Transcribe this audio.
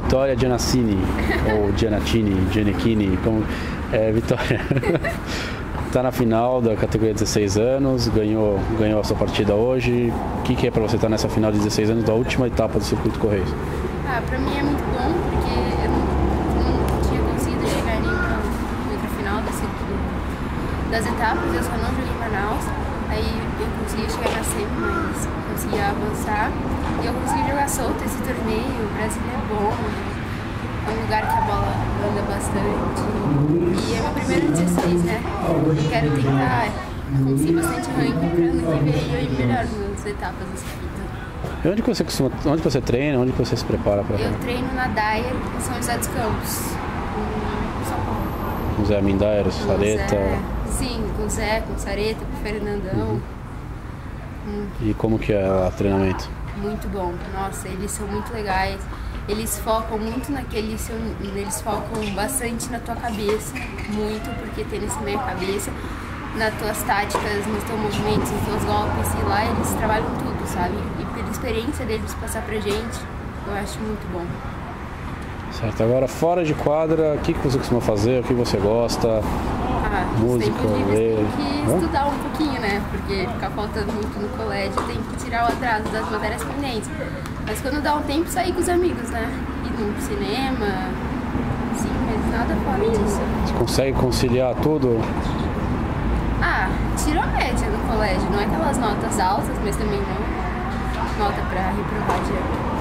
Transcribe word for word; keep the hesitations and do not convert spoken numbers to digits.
Vitória Giannassini, ou Giannatini, Giannichini, como... É, Vitória. Tá na final da categoria dezesseis anos, ganhou, ganhou a sua partida hoje. O que, que é para você estar nessa final de dezesseis anos da última etapa do Circuito Correios? Ah, para mim é muito bom, porque eu não, não tinha conseguido chegar nem na outra final desse, do, das etapas, eu só não joguei em Manaus. Aí eu consegui chegar na semi, mas consegui avançar. E eu consegui jogar solto esse torneio. O Brasil é bom, é um lugar que a bola anda bastante. E é meu primeiro dezesseis, né? Eu quero tentar conseguir bastante ranking para ano que vem eu ir melhor nas etapas da seguida. E onde que você costuma, onde que você treina, onde que você se prepara para? Eu treino na Dyer, em São José dos Campos, em São Paulo. Com o Zé Mindairo, Sareta? Zé, sim, com o Zé, com o Sareta, com o Fernandão. Uhum. Hum. E como que é o treinamento? Muito bom, nossa, eles são muito legais. Eles focam muito naquele seu, eles focam bastante na tua cabeça, muito, porque tênis também é cabeça, nas tuas táticas, nos teus movimentos, nos teus golpes, e lá eles trabalham tudo, sabe? E pela experiência deles passar pra gente, eu acho muito bom. Certo, agora fora de quadra, o que, que você costuma fazer, o que você gosta? Ah, Música, ler? Tem que estudar um pouquinho, né? Porque ficar faltando muito no colégio, tem que tirar o atraso das matérias pendentes. Mas quando dá um tempo, sair com os amigos, né? Ir no cinema, sim, mas nada fora disso. Você consegue conciliar tudo? Ah, tiro a média no colégio, não é aquelas notas altas, mas também não nota pra reprovar de ano.